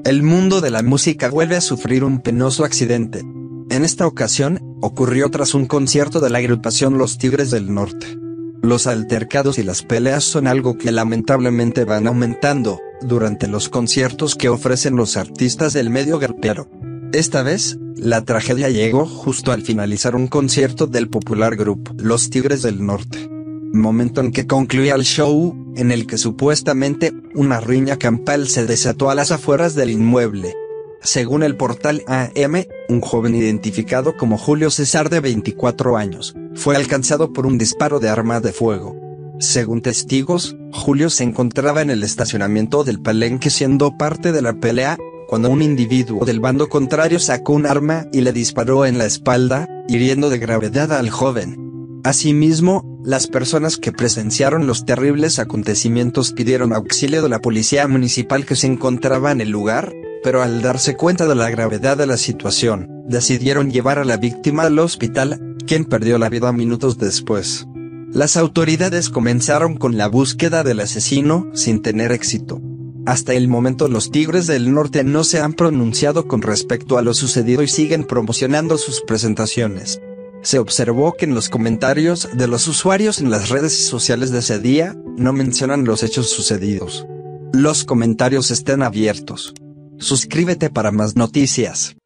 El mundo de la música vuelve a sufrir un penoso accidente. En esta ocasión, ocurrió tras un concierto de la agrupación Los Tigres del Norte. Los altercados y las peleas son algo que lamentablemente van aumentando durante los conciertos que ofrecen los artistas del medio grupero. Esta vez, la tragedia llegó justo al finalizar un concierto del popular grupo Los Tigres del Norte. Momento en que concluía el show, en el que supuestamente una riña campal se desató a las afueras del inmueble. Según el portal AM, un joven identificado como Julio César de 24 años, fue alcanzado por un disparo de arma de fuego. Según testigos, Julio se encontraba en el estacionamiento del palenque siendo parte de la pelea, cuando un individuo del bando contrario sacó un arma y le disparó en la espalda, hiriendo de gravedad al joven. Asimismo, las personas que presenciaron los terribles acontecimientos pidieron auxilio de la policía municipal que se encontraba en el lugar, pero al darse cuenta de la gravedad de la situación, decidieron llevar a la víctima al hospital, quien perdió la vida minutos después. Las autoridades comenzaron con la búsqueda del asesino, sin tener éxito. Hasta el momento los Tigres del Norte no se han pronunciado con respecto a lo sucedido y siguen promocionando sus presentaciones. Se observó que en los comentarios de los usuarios en las redes sociales de ese día, no mencionan los hechos sucedidos. Los comentarios están abiertos. Suscríbete para más noticias.